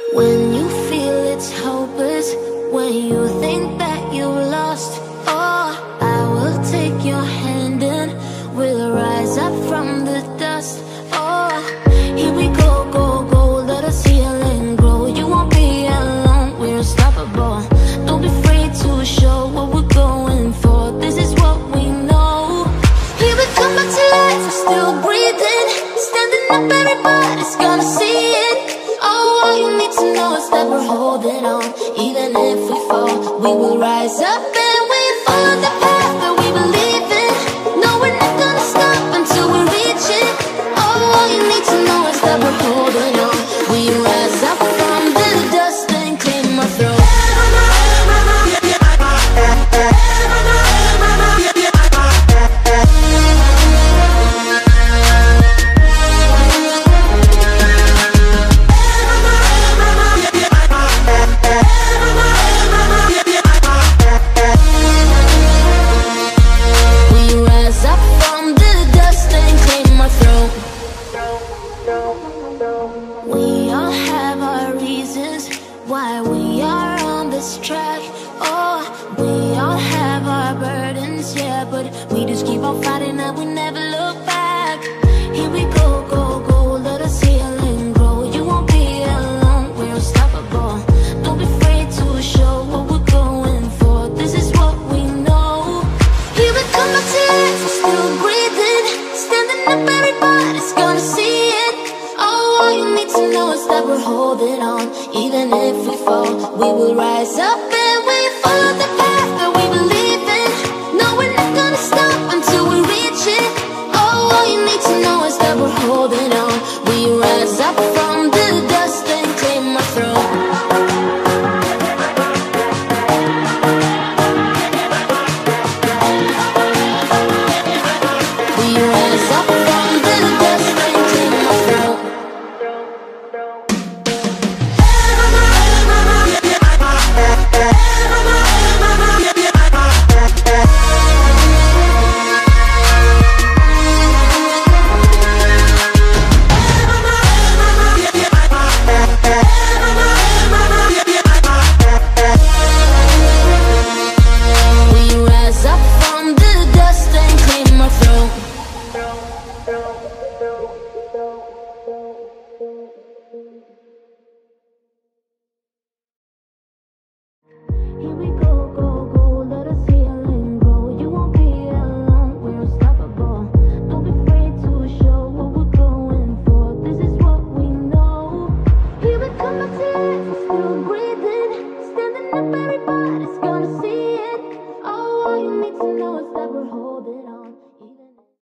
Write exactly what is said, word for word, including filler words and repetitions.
When you feel it's hopeless, when you think that you lost, oh, I will take your hand and we'll rise up from the dust. Oh, here we go, go, go, let us heal and grow. You won't be alone, we're unstoppable. Don't be afraid to show what we're going for. This is what we know. Here we come back to life, we're still breathing. Standing up, everybody's gonna see it. Oh, all you need to know is that we're holding on. Even if we fall, we will rise up and we follow the path that we believe in. No, we're not gonna stop until we reach it. Oh, all you need to know is that we're holding on. We rise up from the dust and claim our throne. We all have our reasons why we are on this track. Oh, we all have our burdens, yeah, but we just keep on fighting and we never look back. Here we go, go, go, let us heal and grow. You won't be alone, we're unstoppable. Don't be afraid to show what we're going for. This is what we know. Here we come back to life, we're still breathing. Standing up, everybody's gonna see it. Oh, all you need to know is that we're holding on. Even if we fall, we will rise up and we follow the path that we believe in. No, we're not gonna stop until we reach it. Oh, all you need to know is that we're holding on. We rise up from the dust and claim our throne. We rise up from the dust and claim our throne. Here we go, go, go, let us heal and grow. You won't be alone, we're unstoppable. Don't be afraid to show what we're going for. This is what we know. Here we come back to life, we're still breathing. Standing up, everybody's gonna see it. Oh, all you need to know is that we're holding on.